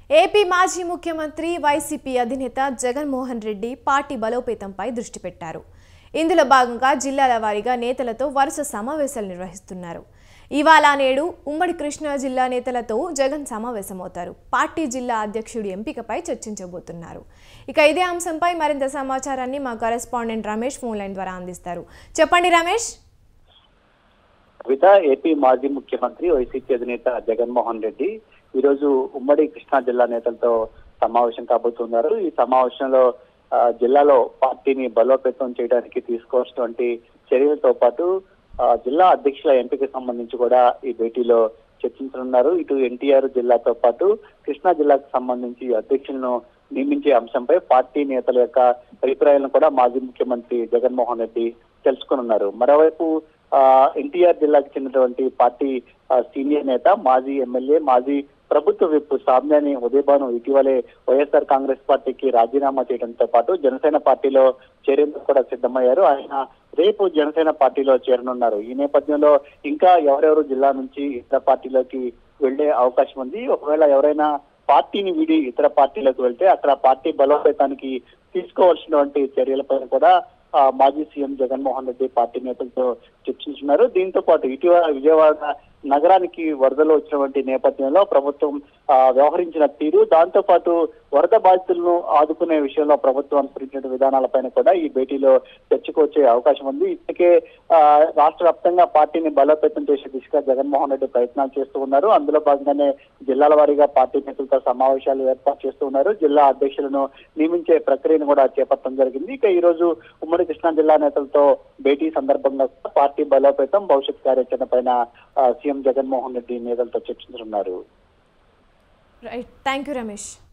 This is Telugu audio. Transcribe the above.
ఏపీ మాజీ ముఖ్యమంత్రి వైసీపీ అధినేత జగన్మోహన్ రెడ్డి పార్టీ బలోపేతంపై దృష్టి పెట్టారు. ఇందులో భాగంగా జిల్లాల వారీగా నేతలతో వరుస సమావేశాలు నిర్వహిస్తున్నారు. ఇవాళ నేడు ఉమ్మడి కృష్ణా జిల్లా నేతలతో జగన్ సమావేశమవుతారు. పార్టీ జిల్లా అధ్యక్షుడి ఎంపికపై చర్చించబోతున్నారు. ఇక ఇదే అంశంపై మరింత సమాచారాన్ని మా కరెస్పాండెంట్ రమేష్ ఫోన్ లైన్ ద్వారా అందిస్తారు. చెప్పండి రమేష్. ఏపీ మాజీ ముఖ్యమంత్రి వైసీపీ అధినేత జగన్మోహన్ రెడ్డి ఈ రోజు ఉమ్మడి కృష్ణా జిల్లా నేతలతో సమావేశం కాబోతున్నారు. ఈ సమావేశంలో జిల్లాలో పార్టీని బలోపేతం చేయడానికి తీసుకోవాల్సినటువంటి చర్యలతో పాటు జిల్లా అధ్యక్షుల ఎంపిక సంబంధించి కూడా ఈ భేటీలో చర్చించనున్నారు. ఇటు ఎన్టీఆర్ జిల్లాతో పాటు కృష్ణా జిల్లాకు సంబంధించి అధ్యక్షులను నియమించే అంశంపై పార్టీ నేతల యొక్క అభిప్రాయాలను కూడా మాజీ ముఖ్యమంత్రి జగన్మోహన్ రెడ్డి తెలుసుకున్నారు. మరోవైపు ఎన్టీఆర్ జిల్లాకు చెందినటువంటి పార్టీ సీనియర్ నేత మాజీ ఎమ్మెల్యే మాజీ ప్రభుత్వ విప్ సామ్యాని ఉదయభాను ఇటీవలే వైఎస్ఆర్ కాంగ్రెస్ పార్టీకి రాజీనామా చేయడంతో పాటు జనసేన పార్టీలో చేరేందుకు కూడా సిద్ధమయ్యారు. ఆయన రేపు జనసేన పార్టీలో చేరనున్నారు. ఈ నేపథ్యంలో ఇంకా ఎవరెవరు జిల్లా నుంచి ఇతర పార్టీలోకి వెళ్లే అవకాశం ఉంది. ఒకవేళ ఎవరైనా పార్టీని వీడి ఇతర పార్టీలోకి వెళ్తే అక్కడ పార్టీ బలోపేతానికి తీసుకోవాల్సినటువంటి చర్యలపైన కూడా మాజీ సీఎం జగన్మోహన్ రెడ్డి పార్టీ నేతలతో చర్చించున్నారు. దీంతో పాటు ఇటీవల విజయవాడ నగరానికి వరదలు వచ్చినటువంటి నేపథ్యంలో ప్రభుత్వం వ్యవహరించిన తీరు, దాంతో పాటు వరద బాధితులను ఆదుకునే విషయంలో ప్రభుత్వం అనుసరించిన విధానాలపైన కూడా ఈ భేటీలో చర్చకు వచ్చే అవకాశం ఉంది. ఇప్పటికే రాష్ట్ర వ్యాప్తంగా పార్టీని బలోపేతం చేసే దిశగా జగన్మోహన్ రెడ్డి ప్రయత్నాలు చేస్తూ ఉన్నారు. అందులో భాగంగానే జిల్లాల వారీగా పార్టీ నేతలతో సమావేశాలు ఏర్పాటు చేస్తూ ఉన్నారు. జిల్లా అధ్యక్షులను నియమించే ప్రక్రియను కూడా చేపట్టడం జరిగింది. ఇక ఈ రోజు ఉమ్మడి కృష్ణా జిల్లా నేతలతో భేటీ సందర్భంగా పార్టీ బలోపేతం భవిష్యత్ కార్యాచరణ పైన సీఎం జగన్మోహన్ రెడ్డి నేతలతో చర్చించనున్నారు. Right, thank you Ramesh.